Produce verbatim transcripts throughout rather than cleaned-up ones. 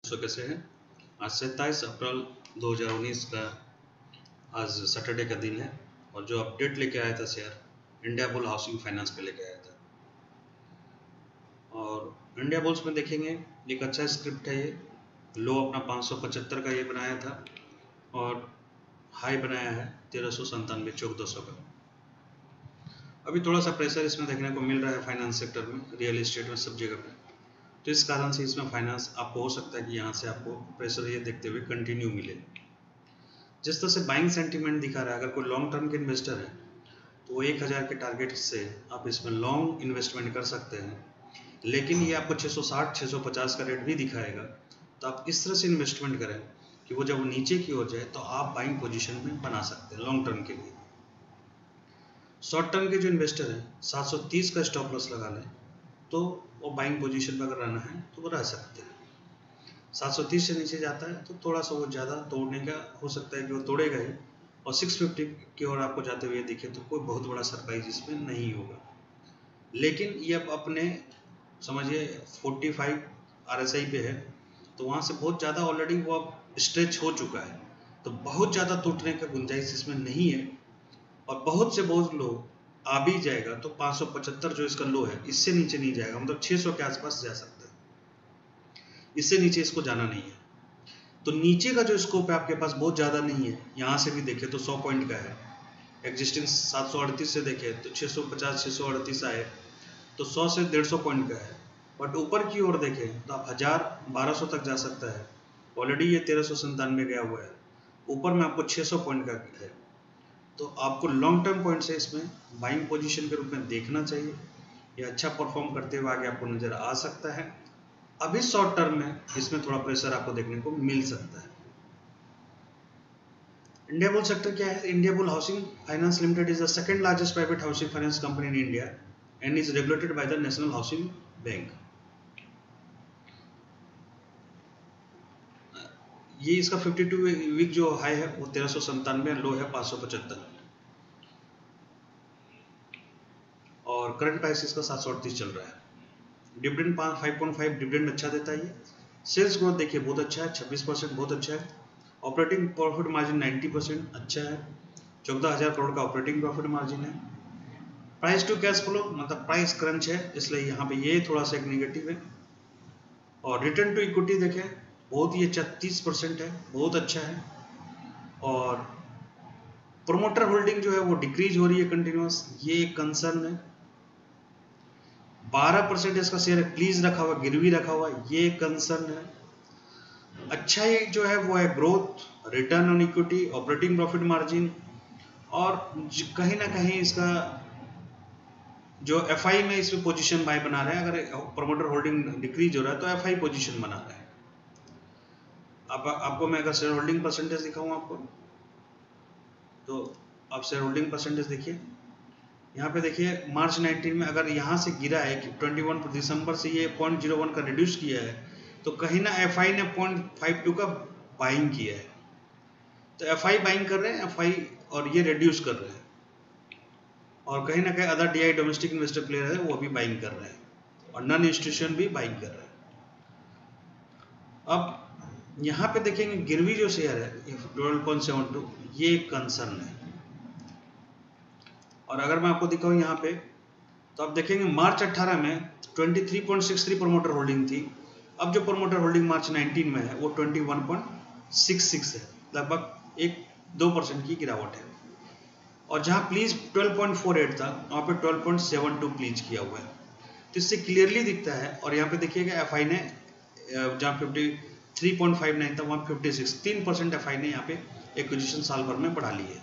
सो कैसे हैं? आज सत्ताईस अप्रैल दो हज़ार उन्नीस का आज सैटरडे का दिन है और जो अपडेट लेके आया था share India bull housing finance पे लेके आया था। और इंडिया बुल्स में देखेंगे एक अच्छा स्क्रिप्ट है। ये लो अपना पाँच सौ पचहत्तर का ये बनाया था और हाई बनाया है तेरह सौ संतानवे चौदह सौ का। अभी थोड़ा सा प्रेशर इसमें देखने को मिल रहा है फाइनेंस सेक्टर में, रियल एस्टेट में, सब जगह पे। तो इस कारण से इसमें फाइनेंस आपको हो सकता है कि यहाँ से आपको प्रेशर ये देखते हुए कंटिन्यू मिले। जिस तरह से बाइंग सेंटीमेंट दिखा रहा है, अगर कोई लॉन्ग टर्म के इन्वेस्टर है तो वो एक हज़ार के टारगेट से आप इसमें लॉन्ग इन्वेस्टमेंट कर सकते हैं। लेकिन ये आपको छः सौ साठ छः सौ पचास का रेट भी दिखाएगा, तो आप इस तरह से इन्वेस्टमेंट करें कि वो जब नीचे की ओर जाए तो आप बाइंग पोजीशन में बना सकते हैं लॉन्ग टर्म के लिए। शॉर्ट टर्म के जो इन्वेस्टर हैं सात सौ तीस का स्टॉप लॉस लगा लें तो वो बाइंग पोजीशन पर अगर रहना है तो वो रह सकते हैं। सात सौ तीस से नीचे जाता है तो थोड़ा सा वो ज़्यादा तोड़ने का हो सकता है कि वो तोड़ेगा ही, और छह सौ पचास की ओर आपको जाते हुए दिखे तो कोई बहुत बड़ा सरप्राइज इसमें नहीं होगा। लेकिन ये अब अपने समझिए पैंतालीस आरएसआई पे है, तो वहाँ से बहुत ज़्यादा ऑलरेडी वो अब स्ट्रेच हो चुका है, तो बहुत ज़्यादा टूटने का गुंजाइश इसमें नहीं है। और बहुत से बहुत लो आ भी जाएगा तो पाँच सौ पचहत्तर जो इसका लो है इससे नीचे नहीं जाएगा, मतलब छः सौ के आसपास जा सकता है, इससे नीचे इसको जाना नहीं है। तो नीचे का जो स्कोप है आपके पास बहुत ज़्यादा नहीं है। यहाँ से भी देखें तो सौ पॉइंट का है, एग्जिस्टिंग सात सौ अड़तीस से देखें तो छः सौ पचास छः सौ अड़तीस आए तो सौ से डेढ़ सौ पॉइंट का है। बट ऊपर की ओर देखें तो आप हज़ार बारह सौ तक जा सकता है, ऑलरेडी ये तेरह सौ संतानवे गया हुआ है, ऊपर में आपको छः सौ पॉइंट का है। तो आपको लॉन्ग टर्म पॉइंट से इसमें बाइंग पोजीशन के रूप में देखना चाहिए। ये अच्छा परफॉर्म करते हुए आगे आपको नज़र आ सकता है। अभी शॉर्ट टर्म में इसमें थोड़ा प्रेशर आपको देखने को मिल सकता है। इंडिया बुल सेक्टर क्या है? India bull housing finance limited is the second largest private housing finance company in India and is regulated by the national housing bank. ये इसका बावन वीक जो हाई है वो तेरह सौ संतानवे, लो है पाँच सौ पचहत्तर, और करंट प्राइस इसका सात सौ अड़तीस चल रहा है। Dividend five point five dividend अच्छा देता है ये। सेल्स ग्रोथ देखिए बहुत अच्छा है, छब्बीस परसेंट बहुत अच्छा है। ऑपरेटिंग प्रॉफिट मार्जिन नब्बे परसेंट अच्छा है, चौदह हज़ार करोड़ का ऑपरेटिंग प्रॉफिट मार्जिन है। प्राइस टू कैश फ्लो मतलब प्राइस क्रंच है, इसलिए यहाँ पे ये थोड़ा सा एक नेगेटिव है। और रिटर्न टू इक्विटी देखें बहुत ही छत्तीस परसेंट है, बहुत अच्छा है। और प्रोमोटर होल्डिंग जो है वो डिक्रीज हो रही है कंटिन्यूस, ये एक कंसर्न है। बारह परसेंट इसका शेयर प्लीज रखा हुआ, गिरवी रखा हुआ, ये एक कंसर्न है। अच्छा ये जो है वो है growth, return on equity, operating profit margin, और कहीं ना कहीं इसका जो एफआई में इसमें पोजीशन बाय बना रहे हैं। अगर प्रोमोटर होल्डिंग डिक्रीज हो रहा है तो एफआई पोजीशन बना रहा है। अब आप, आपको मैं अगर शेयर होल्डिंग परसेंटेज दिखाऊं आपको, तो आप शेयर होल्डिंग परसेंटेज देखिए, यहाँ पे देखिए मार्च उन्नीस में अगर यहाँ से गिरा है कि इक्कीस दिसंबर से ये पॉइंट जीरो वन का रिड्यूस किया है, तो कहीं ना एफआई ने पॉइंट फाइव टू का बाइंग किया है। तो एफआई बाइंग कर रहे हैं, एफआई और ये रिड्यूस कर रहे हैं, और कहीं ना कहीं other DI domestic investor player है वो भी बाइंग कर रहे हैं, और नॉन इंस्टीट्यूशन भी बाइंग कर रहे हैं। अब यहाँ पे देखेंगे गिरवी जो शेयर है ट्वेल्व पॉइंट सेवन टू, ये एक कंसर्न है। और अगर मैं आपको दिखाऊं यहाँ पे, तो आप देखेंगे मार्च अठारह में तेईस point six three promoter holding थी। अब जो प्रोमोटर होल्डिंग मार्च उन्नीस में है वो इक्कीस पॉइंट सिक्स सिक्स है, लगभग एक दो परसेंट की गिरावट है। और जहाँ pledge twelve point four eight था वहाँ पे twelve point seven two pledge किया हुआ है, तो इससे क्लियरली दिखता है। और यहाँ पे देखिएगा एफआई ने जहाँ fifty three point five nine था वहाँ फिफ्टी सिक्स, तीन परसेंट एफआई ने यहाँ पे एक्विजिशन साल भर में बढ़ा ली है,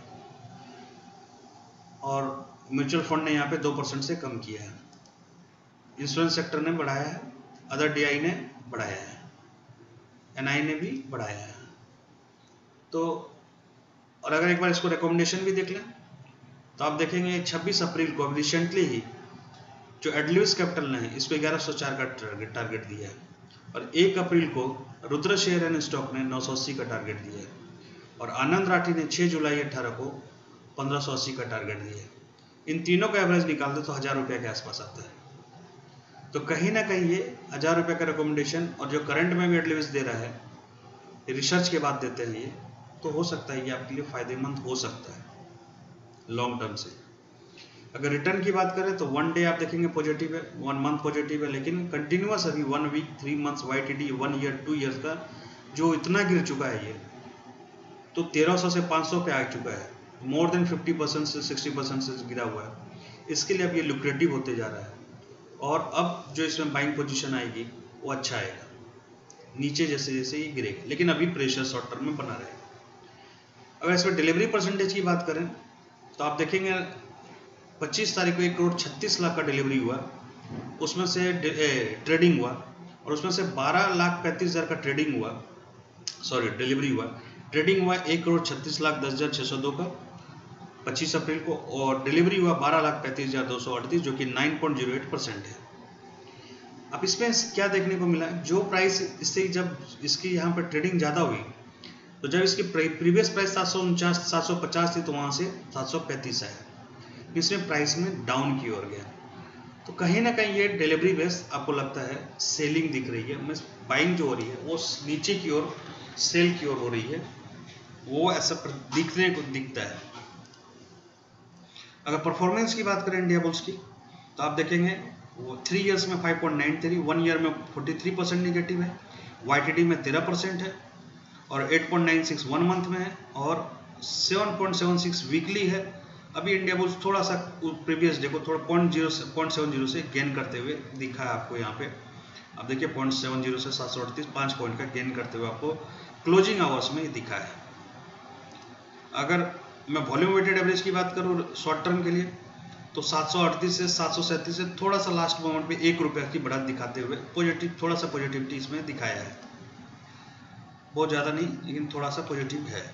और म्यूचुअल फंड ने यहाँ पे दो परसेंट से कम किया है। इंश्योरेंस सेक्टर ने बढ़ाया है, अदर डीआई ने बढ़ाया है, एनआई ने भी बढ़ाया है। तो और अगर एक बार इसको रिकमेंडेशन भी देख लें तो आप देखेंगे छब्बीस अप्रैल को अब रिसेंटली ही जो एडल्यूस कैपिटल ने इसको ग्यारह सौ चार का टारगेट टारगेट दिया है, और एक अप्रैल को रुद्र शेयर एंड स्टॉक ने नौ सौ अस्सी का टारगेट दिया है, और आनंद राठी ने छः जुलाई अठारह को पंद्रह सौ अस्सी का टारगेट दिया है। इन तीनों का एवरेज निकाल दे तो हज़ार रुपये के आसपास आता है। तो कहीं ना कहीं ये हज़ार रुपये का रिकमेंडेशन और जो करंट में भी एडलिविस दे रहा है, रिसर्च के बाद देते हैं ये, तो हो सकता है ये आपके लिए फ़ायदेमंद हो सकता है लॉन्ग टर्म से। अगर रिटर्न की बात करें तो वन डे आप देखेंगे पॉजिटिव है, वन मंथ पॉजिटिव है, लेकिन कंटिन्यूअस अभी one week, three months, Y T D, one year, two years का जो इतना गिर चुका है ये, तो तेरह सौ से पाँच सौ पे आ चुका है, मोर देन फिफ्टी परसेंट से सिक्सटी परसेंट से गिरा हुआ है। इसके लिए अब ये लुक्रेटिव होते जा रहा है और अब जो इसमें बाइंग पोजीशन आएगी वो अच्छा आएगा, नीचे जैसे जैसे ये गिरेगा, लेकिन अभी प्रेशर शॉर्ट टर्म में बना रहेगा। अगर इसमें डिलीवरी परसेंटेज की बात करें तो आप देखेंगे पच्चीस तारीख को एक करोड़ छत्तीस लाख का डिलीवरी हुआ, उसमें से ट्रेडिंग हुआ और उसमें से बारह लाख पैंतीस हज़ार का ट्रेडिंग हुआ, सॉरी डिलीवरी हुआ। ट्रेडिंग हुआ एक करोड़ छत्तीस लाख दस हज़ार छः सौ दो का पच्चीस अप्रैल को, और डिलीवरी हुआ बारह लाख पैंतीस हज़ार दो सौ अड़तीस, जो कि nine point zero eight percent है। अब इसमें क्या देखने को मिला, जो प्राइस इससे जब इसकी यहाँ पर ट्रेडिंग ज़्यादा हुई तो जब इसकी प्रीवियस प्राइस सात सौ उनचास सात सौ पचास थी तो वहाँ से सात सौ पैंतीस आया, इसमें प्राइस में डाउन की ओर गया। तो कहीं ना कहीं ये डिलीवरी बेस आपको लगता है सेलिंग दिख रही है, मीन्स बाइंग जो हो रही है वो नीचे की ओर सेल की ओर हो रही है, वो ऐसा दिखने को दिखता है। अगर परफॉर्मेंस की बात करें इंडिया बुल्स की तो आप देखेंगे वो थ्री इयर्स में five point nine three, one year में फोर्टी थ्री परसेंट निगेटिव है, वाई टी डी में तेरह परसेंट है और eight point nine six one month में है और seven point seven six weekly है। अभी इंडिया बुल्स थोड़ा सा प्रीवियस डे को थोड़ा पॉइंट जीरो से पॉइंट सेवन जीरो से गेन करते हुए दिखा है आपको यहाँ पे। आप देखिए पॉइंट सेवन जीरो से सात सौ अड़तीस पाँच पॉइंट का गेन करते हुए आपको क्लोजिंग आवर्स में ये दिखा है। अगर मैं वॉल्यूम वेटेड एवरेज की बात करूँ शॉर्ट टर्म के लिए तो सात सौ अड़तीस से सात सौ सैंतीस से थोड़ा सा लास्ट मोमेंट पे एक रुपये की बढ़त दिखाते हुए पॉजिटिव, थोड़ा सा पॉजिटिविटी इसमें दिखाया है, बहुत ज़्यादा नहीं लेकिन थोड़ा सा पॉजिटिव है।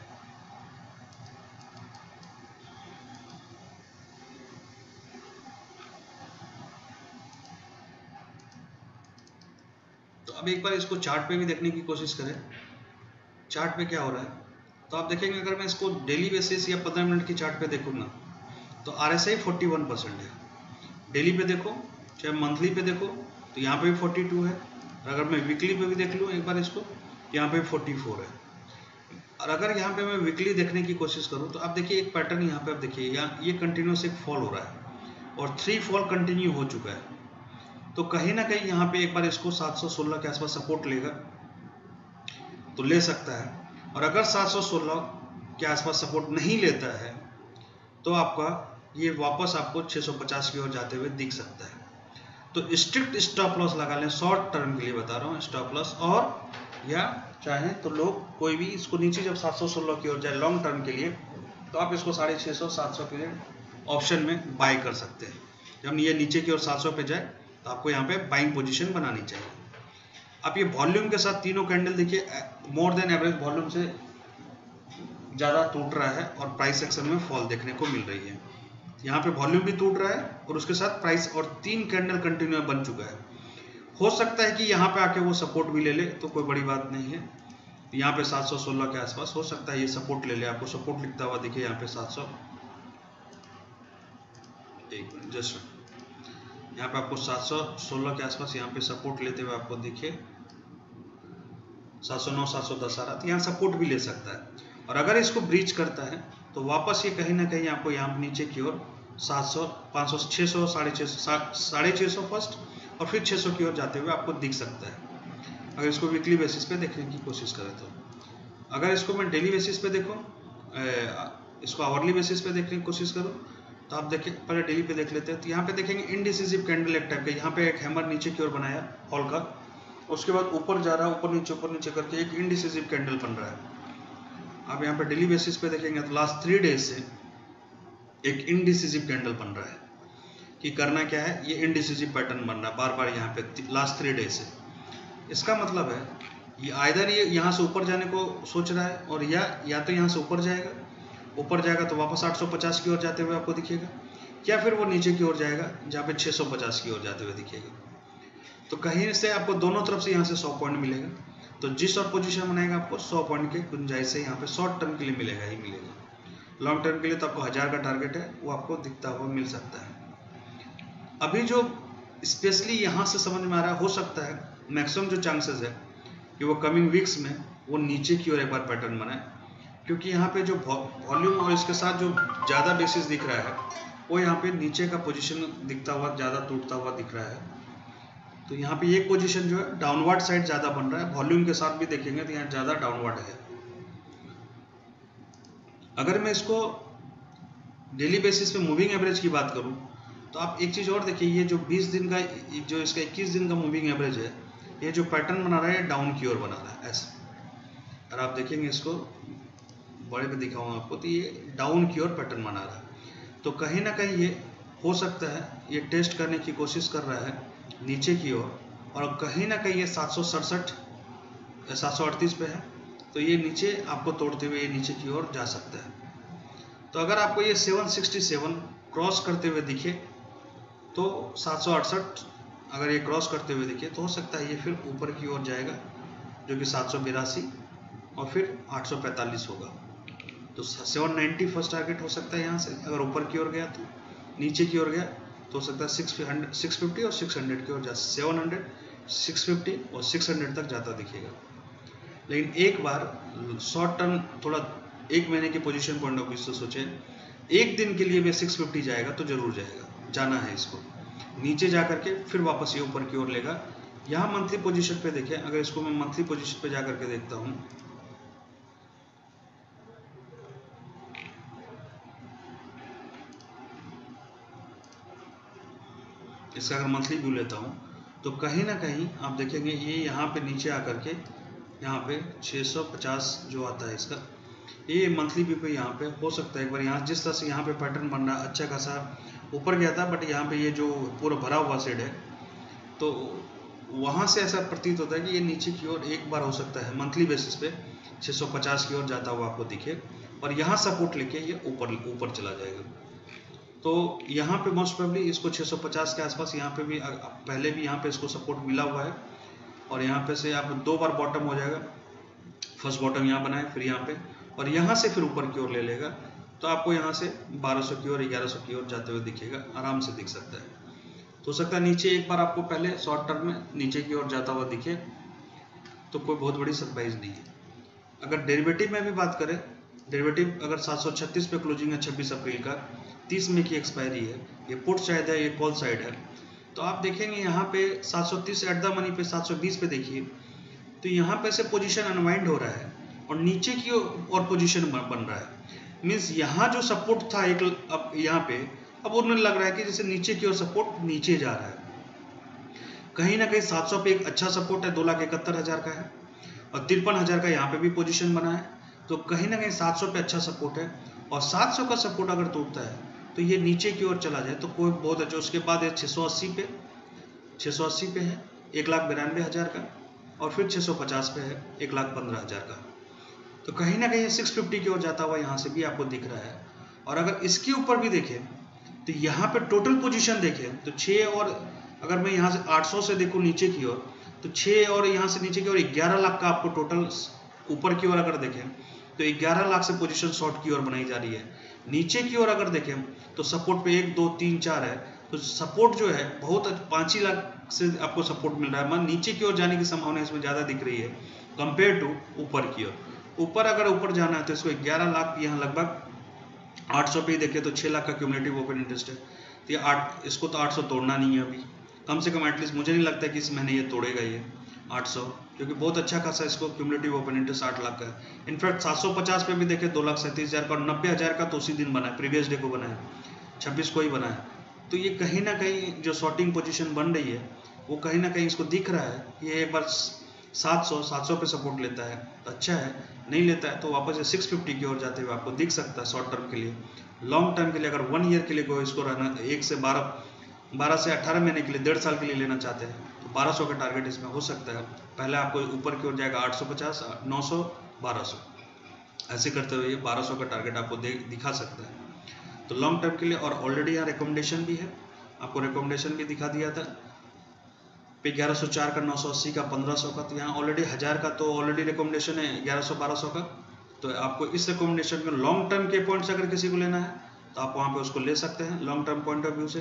तो अब एक बार इसको चार्ट पे भी देखने की कोशिश करें, चार्ट पे क्या हो रहा है। तो आप देखेंगे अगर मैं इसको डेली बेसिस या पंद्रह मिनट की चार्ट पे देखूंगा तो R S I forty one percent है, डेली पे देखो चाहे मंथली पे देखो तो यहाँ पे भी फोर्टी टू है, और अगर मैं वीकली पे भी देख लूँ एक बार इसको, यहाँ पे फोर्टी फोर है। और अगर यहाँ पे मैं वीकली देखने की कोशिश करूँ तो आप देखिए एक पैटर्न यहाँ पे आप देखिए, यहाँ ये कंटिन्यूस एक फॉल हो रहा है और थ्री फॉल कंटिन्यू हो चुका है। तो कहीं ना कहीं यहाँ पे एक बार इसको सात सौ सोलह के आसपास सपोर्ट लेगा तो ले सकता है, और अगर सात सौ सोलह के आसपास सपोर्ट नहीं लेता है तो आपका ये वापस आपको छह सौ पचास की ओर जाते हुए दिख सकता है। तो स्ट्रिक्ट स्टॉप लॉस लगा लें, शॉर्ट टर्म के लिए बता रहा हूँ स्टॉप लॉस, और या चाहें तो लोग कोई भी इसको नीचे जब सात सौ सोलह की ओर जाए लॉन्ग टर्म के लिए तो आप इसको साढ़े छः सौ सात सौ के ऑप्शन में बाय कर सकते हैं। जब ये नीचे की ओर सात सौ पे जाए तो आपको यहाँ पे बाइंग पोजीशन बनानी चाहिए। आप ये वॉल्यूम के साथ तीनों कैंडल देखिए मोर देन एवरेज वॉल्यूम से ज़्यादा टूट रहा है और प्राइस एक्शन में फॉल देखने को मिल रही है। यहाँ पे वॉल्यूम भी टूट रहा है और उसके साथ प्राइस, और तीन कैंडल कंटिन्यू बन चुका है। हो सकता है कि यहाँ पे आके वो सपोर्ट भी ले ले तो कोई बड़ी बात नहीं है। यहाँ पे सात सौ सोलह के आसपास हो सकता है ये सपोर्ट ले ले, आपको सपोर्ट लिखता हुआ दिखे यहाँ पे सात सौ, एक मिनट जस्ट यहाँ पे आपको सात सौ सोलह के आसपास यहाँ पे सपोर्ट लेते हुए आपको दिखे सात सौ नौ सात सौ दस आ रहा, तो यहाँ सपोर्ट भी ले सकता है। और अगर इसको ब्रीच करता है तो वापस ये कहीं ना कहीं आपको यहाँ नीचे की ओर सात सौ पाँच सौ छः सौ साढ़े छः सौ साढ़े छः सौ फर्स्ट और फिर छः सौ की ओर जाते हुए आपको दिख सकता है अगर इसको वीकली बेसिस पे देखने की कोशिश करें तो। अगर इसको मैं डेली बेसिस पे देखूँ, इसको आवरली बेसिस पे देखने की कोशिश करूँ तो आप देखें, पहले डेली पे देख लेते हैं। तो यहाँ पे देखेंगे इनडिसिसिव कैंडल एक टाइप का, यहाँ पे एक हैमर नीचे की ओर बनाया फॉल का, उसके बाद ऊपर जा रहा है, ऊपर नीचे ऊपर नीचे करके एक इनडिसिसिव कैंडल बन रहा है। आप यहाँ पे डेली बेसिस पे देखेंगे तो लास्ट थ्री डेज से एक इनडिसिसिव कैंडल बन रहा है। कि करना क्या है, ये इनडिसिसिव पैटर्न बन रहा है बार बार यहाँ पे लास्ट थ्री डेज से। इसका मतलब है ये आइदर ये यहाँ से ऊपर जाने को सोच रहा है और या या तो यहाँ से ऊपर जाएगा, ऊपर जाएगा तो वापस आठ सौ पचास की ओर जाते हुए आपको दिखेगा, या फिर वो नीचे की ओर जाएगा जहाँ पे छः सौ पचास की ओर जाते हुए दिखेगा। तो कहीं से आपको दोनों तरफ से यहाँ से सौ पॉइंट मिलेगा। तो जिस और पोजीशन बनाएगा आपको सौ पॉइंट के गुंजाइश से यहाँ पे शॉर्ट टर्म के लिए मिलेगा ही मिलेगा। लॉन्ग टर्म के लिए तो आपको हज़ार का टारगेट है वो आपको दिखता हुआ मिल सकता है। अभी जो स्पेशली यहाँ से समझ में आ रहा है, हो सकता है मैक्सिमम जो चांसेस है कि वो कमिंग वीक्स में वो नीचे की ओर एक बार पैटर्न बनाए, क्योंकि यहाँ पे जो वॉल्यूम और इसके साथ जो ज़्यादा बेसिस दिख रहा है वो यहाँ पे नीचे का पोजीशन दिखता हुआ ज़्यादा टूटता हुआ दिख रहा है। तो यहाँ पे एक पोजीशन जो है डाउनवर्ड साइड ज़्यादा बन रहा है, वॉल्यूम के साथ भी देखेंगे तो यहाँ ज़्यादा डाउनवर्ड है। अगर मैं इसको डेली बेसिस पे मूविंग एवरेज की बात करूँ तो आप एक चीज़ और देखिए, ये जो बीस दिन का जो इसका इक्कीस दिन का मूविंग एवरेज है, ये जो पैटर्न बना रहा है डाउन की ओर बना रहा है ऐसे। अगर आप देखेंगे इसको बड़े पे दिखाऊंगा आपको, तो ये डाउन की ओर पैटर्न बना रहा है। तो कहीं ना कहीं ये हो सकता है ये टेस्ट करने की कोशिश कर रहा है नीचे की ओर, और, और कहीं ना कहीं ये सात सौ सड़सठ या सात सौ अड़तीस पे है, तो ये नीचे आपको तोड़ते हुए ये नीचे की ओर जा सकता है। तो अगर आपको ये सात सौ सरसठ क्रॉस करते हुए दिखे तो सात सौ अड़सठ अगर ये क्रॉस करते हुए दिखे तो हो सकता है ये फिर ऊपर की ओर जाएगा, जो कि सात सौ बिरासी और फिर आठ सौ पैंतालीस होगा। तो सात सौ नब्बे फर्स्ट टारगेट हो सकता है यहाँ से, अगर ऊपर की ओर गया तो। नीचे की ओर गया तो हो सकता है छह सौ पचास और छह सौ की ओर जा, सात सौ, छह सौ पचास और छह सौ तक जाता दिखेगा। लेकिन एक बार शॉर्ट टर्म थोड़ा एक महीने की पोजीशन पॉइंट ऑफ व्यू से सोचें, एक दिन के लिए भी छह सौ पचास जाएगा तो जरूर जाएगा, जाना है इसको। नीचे जा करके फिर वापस ये ऊपर की ओर लेगा। यहाँ मंथली पोजीशन पे देखें, अगर इसको मैं मंथली पोजीशन पे जा करके देखता हूँ, इसका अगर मंथली व्यू लेता हूँ तो कहीं ना कहीं आप देखेंगे ये यहाँ पे नीचे आकर के यहाँ पे छह सौ पचास जो आता है इसका, ये मंथली व्यू पे यहाँ पे हो सकता है एक बार यहाँ जिस तरह से यहाँ पे पैटर्न बन रहा है अच्छा खासा ऊपर गया था, बट यहाँ पे ये जो पूरा भरा हुआ सेड है तो वहाँ से ऐसा प्रतीत होता है कि ये नीचे की ओर एक बार हो सकता है मंथली बेसिस पे छह सौ पचास की ओर जाता हुआ आपको दिखे, और यहाँ सपोर्ट लेके ये ऊपर ऊपर चला जाएगा। तो यहाँ पे मोस्ट प्रोबेबली इसको छह सौ पचास के आसपास यहाँ पे भी पहले भी यहाँ पे इसको सपोर्ट मिला हुआ है, और यहाँ पे से आप दो बार बॉटम हो जाएगा। फर्स्ट बॉटम यहाँ बनाए, फिर यहाँ पे, और यहाँ से फिर ऊपर की ओर ले लेगा, तो आपको यहाँ से बारह सौ की ओर ग्यारह सौ की ओर जाते हुए दिखेगा, आराम से दिख सकता है। तो हो सकता है नीचे एक बार आपको पहले शॉर्ट टर्म में नीचे की ओर जाता हुआ दिखे, तो कोई बहुत बड़ी सरप्राइज नहीं है। अगर डेरिवेटिव में भी बात करें, डेरिवेटिव अगर सात सौ छत्तीस पे क्लोजिंग है छब्बीस अप्रैल का, तीस मई की एक्सपायरी है, ये पुट साइड है, ये कॉल साइड है, तो आप देखेंगे यहाँ पे सात सौ तीस एट द मनी पे सात सौ बीस पे देखिए, तो यहाँ पे से पोजीशन अनवाइंड हो रहा है और नीचे की और पोजीशन बन रहा है। मीन्स यहाँ जो सपोर्ट था एक, अब यहाँ पे अब उन्हें लग रहा है कि जैसे नीचे की ओर सपोर्ट नीचे जा रहा है। कहीं ना कहीं सात सौ पे एक अच्छा सपोर्ट है, दो लाख इकहत्तर हजार का है, और तिरपन हजार का यहाँ पे भी पोजीशन बना है, तो कहीं ना कहीं सात सौ पे अच्छा सपोर्ट है। और सात सौ का सपोर्ट अगर टूटता है तो ये नीचे की ओर चला जाए तो कोई बहुत अच्छा। उसके बाद है छः सौ अस्सी पे, छः सौ अस्सी पे है एक लाख बिरानवे हजार का, और फिर छः सौ पचास पे है एक लाख पंद्रह हजार का। तो कहीं ना कहीं छह सौ पचास की ओर जाता हुआ यहाँ से भी आपको दिख रहा है। और अगर इसके ऊपर भी देखें तो यहाँ पे टोटल पोजीशन देखें तो छः, और अगर मैं यहाँ से आठ सौ से देखूँ नीचे की ओर तो छः, और यहाँ से नीचे की ओर ग्यारह लाख का आपको टोटल ऊपर की ओर अगर देखें तो ग्यारह लाख से पोजीशन शॉर्ट की ओर बनाई जा रही है। नीचे की ओर अगर देखें तो सपोर्ट पे एक दो तीन चार है, तो सपोर्ट जो है बहुत पाँच ही लाख से आपको सपोर्ट मिल रहा है। मान नीचे की ओर जाने की संभावना इसमें ज़्यादा दिख रही है कंपेयर टू ऊपर की ओर। ऊपर अगर ऊपर जाना है तो इसको ग्यारह लाख, यहाँ लगभग आठ सौ पे ही देखे तो छः लाख का क्यूमुलेटिव ओपन इंटरेस्ट है, तो ये आठ, इसको तो आठ सौ तोड़ना नहीं है अभी, कम से कम एटलीस्ट मुझे नहीं लगता कि इस महीने ये तोड़ेगा ये आठ सौ, क्योंकि बहुत अच्छा खासा इसको क्यूमुलेटिव ओपन इंटरेस्ट आठ लाख का है। इनफैक्ट सात सौ पचास पे भी देखे दो लाख सैंतीस हज़ार का, और नब्बे हज़ार का तो उसी दिन बना है, प्रीवियस डे को बना है, छब्बीस को ही बना है। तो ये कहीं ना कहीं जो शॉर्टिंग पोजीशन बन रही है वो कहीं ना कहीं इसको दिख रहा है, ये एक बार सात सौ सात सौ पे सपोर्ट लेता है तो अच्छा है, नहीं लेता है तो वापस से छह सौ पचास की ओर जाते हुए आपको दिख सकता है शॉर्ट टर्म के लिए। लॉन्ग टर्म के लिए अगर वन ईयर के लिए कोई इसको रहना, एक से बारह बारह से अठारह महीने के लिए, डेढ़ साल के लिए लेना चाहते हैं तो बारह सौ का टारगेट इसमें हो सकता है। पहले आपको ऊपर की ओर जाएगा आठ सौ पचास, नौ सौ, बारह सौ, ऐसे करते हुए ये बारह सौ का टारगेट आपको दिखा सकता है। तो लॉन्ग टर्म के लिए, और ऑलरेडी यहाँ रिकमेंडेशन भी है, आपको रिकमेंडेशन भी दिखा दिया था पे ग्यारह सौ चार का, नौ सौ अस्सी का, पंद्रह सौ का, तो यहाँ ऑलरेडी हज़ार का तो ऑलरेडी रिकमेंडेशन है ग्यारह सौ बारह सौ का। तो आपको इस रिकमेंडेशन में लॉन्ग टर्म के पॉइंट्स अगर किसी को लेना है तो आप वहाँ पे उसको ले सकते हैं long term point of view से।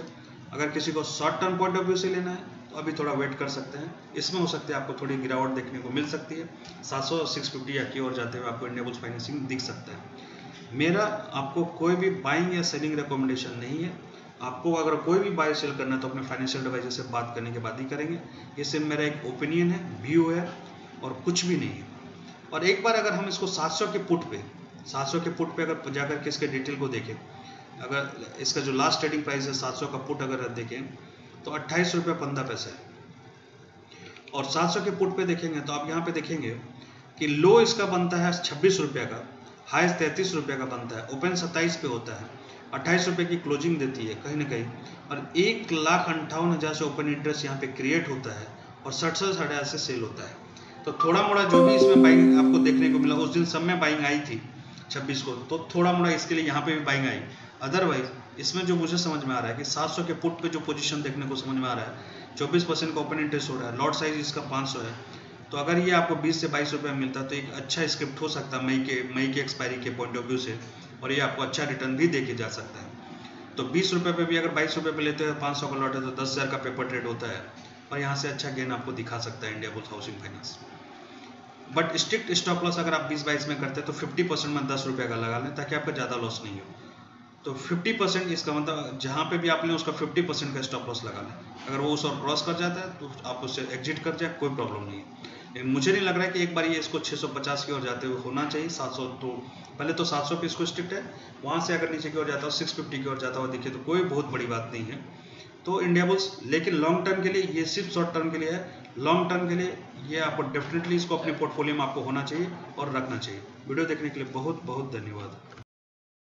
अगर किसी को short term point of view से लेना है तो अभी थोड़ा वेट कर सकते हैं, इसमें हो सकता है आपको थोड़ी गिरावट देखने को मिल सकती है, सात सौ छह सौ पचास या की ओर जाते हुए आपको इंडिया बुल्स फाइनेंसिंग दिख सकता है। मेरा आपको कोई भी बाइंग या सेलिंग रिकमेंडेशन नहीं है। आपको अगर कोई भी बाय सेल करना है तो अपने फाइनेंशियल एडवाइजर से बात करने के बाद ही करेंगे। ये सिर्फ मेरा एक ओपिनियन है, व्यू है और कुछ भी नहीं है। और एक बार अगर हम इसको सात सौ के पुट पे सात सौ के पुट पे अगर जाकर के इसके डिटेल को देखें, अगर इसका जो लास्ट ट्रेडिंग प्राइस है सात सौ का पुट अगर देखें तो अट्ठाईस रुपये पंद्रह पैसे है। और सात सौ के पुट पे देखेंगे तो आप यहाँ पे देखेंगे कि लो इसका बनता है छब्बीस रुपये का, हाईएस्ट तैंतीस रुपये का बनता है, ओपन सत्ताईस पे होता है, अट्ठाईस रुपये की क्लोजिंग देती है कहीं ना कहीं, और एक लाख अंठावन हज़ार से ओपन इंटरेस्ट यहाँ पे क्रिएट होता है और सड़सठ हजार से सेल होता है। तो थोड़ा मोड़ा जो भी इसमें बाइंग आपको देखने को मिला, उस दिन सब में बाइंग आई थी छब्बीस को, तो थोड़ा मोड़ा इसके लिए यहाँ पे भी बाइंग आई। अदरवाइज इसमें जो मुझे समझ में आ रहा है कि सात सौ के पुट पे जो पोजीशन देखने को समझ में आ रहा है, चौबीस परसेंट का ओपन इंटरेस्ट हो रहा है, लॉट साइज इसका पाँच सौ है, तो अगर ये आपको बीस से बाईस रुपये मिलता तो एक अच्छा स्क्रिप्ट हो सकता है मई के मई के एक्सपायरी के पॉइंट ऑफ व्यू से, और ये आपको अच्छा रिटर्न भी दे के जा सकता है। तो बीस रुपये पे भी अगर बाईस रुपये पे लेते हैं, पाँच सौ का लॉट है तो दस हज़ार का पेपर ट्रेड होता है, और यहाँ से अच्छा गेन आपको दिखा सकता है India bulls housing finance. But strict stop loss अगर आप बीस बाईस में करते हैं तो फिफ्टी परसेंट में दस रुपये का लगा लें ताकि आपका ज़्यादा लॉस नहीं हो। तो फिफ्टी परसेंट इसका मतलब जहाँ पे भी आप लें उसका फिफ्टी परसेंट का स्टॉप लॉस लगा लें। अगर वो उस और क्रॉस कर जाता है तो आप उससे एग्जिट कर जाए, कोई प्रॉब्लम नहीं है। लेकिन मुझे नहीं लग रहा है कि एक बार ये इसको छह सौ पचास की ओर जाते हुए होना चाहिए। सात सौ तो पहले तो सात सौ पे इसको स्ट्रिक्ट है, वहाँ से अगर नीचे की ओर जाता हो छह सौ पचास की ओर जाता हुआ दिखे तो कोई बहुत बड़ी बात नहीं है। तो इंडिया बुल्स, लेकिन लॉन्ग टर्म के लिए, ये सिर्फ शॉर्ट टर्म के लिए है, लॉन्ग टर्म के लिए ये आपको डेफिनेटली इसको अपने पोर्टफोलियो में आपको होना चाहिए और रखना चाहिए। वीडियो देखने के लिए बहुत बहुत धन्यवाद।